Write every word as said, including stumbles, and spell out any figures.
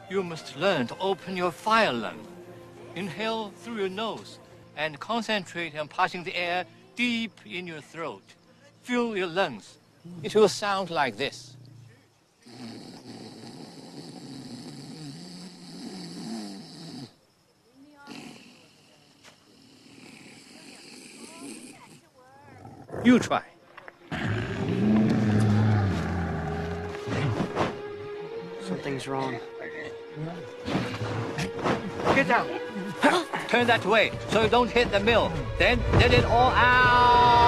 You must learn to open your fire lung. Inhale through your nose and concentrate on passing the air deep in your throat. Fill your lungs. It will sound like this. You try. Something's wrong. Get down. Turn that way so you don't hit the mill. Then let it all out.